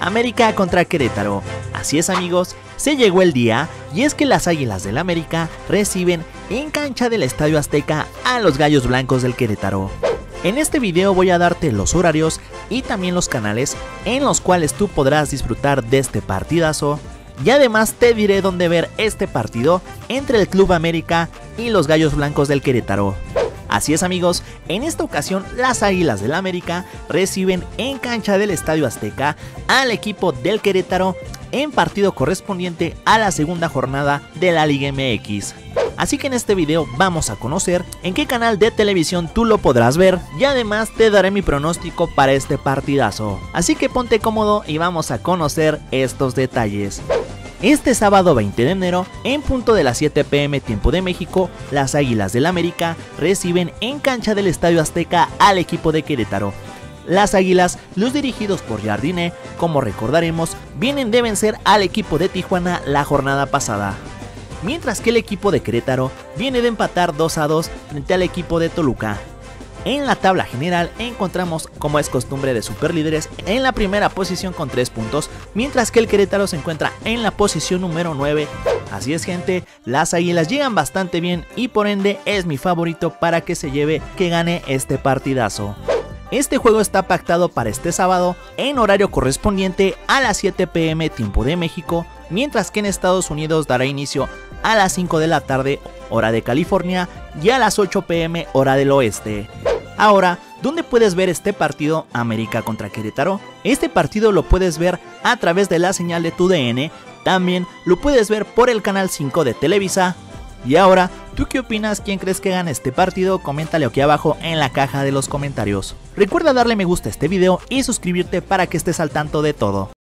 América contra Querétaro. Así es amigos, se llegó el día y es que las Águilas del América reciben en cancha del Estadio Azteca a los Gallos Blancos del Querétaro. En este video voy a darte los horarios y también los canales en los cuales tú podrás disfrutar de este partidazo. Y además te diré dónde ver este partido entre el Club América y los Gallos Blancos del Querétaro. Así es amigos, en esta ocasión las Águilas del América reciben en cancha del Estadio Azteca al equipo del Querétaro en partido correspondiente a la segunda jornada de la Liga MX. Así que en este video vamos a conocer en qué canal de televisión tú lo podrás ver y además te daré mi pronóstico para este partidazo. Así que ponte cómodo y vamos a conocer estos detalles. Este sábado 20 de enero, en punto de las 7 p.m. tiempo de México, las Águilas del América reciben en cancha del Estadio Azteca al equipo de Querétaro. Las Águilas, los dirigidos por Jardine, como recordaremos, vienen de vencer al equipo de Tijuana la jornada pasada. Mientras que el equipo de Querétaro viene de empatar 2-2 frente al equipo de Toluca. En la tabla general encontramos, como es costumbre de superlíderes, en la primera posición con 3 puntos, mientras que el Querétaro se encuentra en la posición número 9. Así es gente, las Águilas llegan bastante bien y por ende es mi favorito para que gane este partidazo. Este juego está pactado para este sábado en horario correspondiente a las 7 p.m. tiempo de México, mientras que en Estados Unidos dará inicio a las 5 de la tarde hora de California y a las 8 p.m. hora del oeste. Ahora, ¿dónde puedes ver este partido América contra Querétaro? Este partido lo puedes ver a través de la señal de TUDN, también lo puedes ver por el canal 5 de Televisa. Y ahora, ¿tú qué opinas? ¿Quién crees que gane este partido? Coméntale aquí abajo en la caja de los comentarios. Recuerda darle me gusta a este video y suscribirte para que estés al tanto de todo.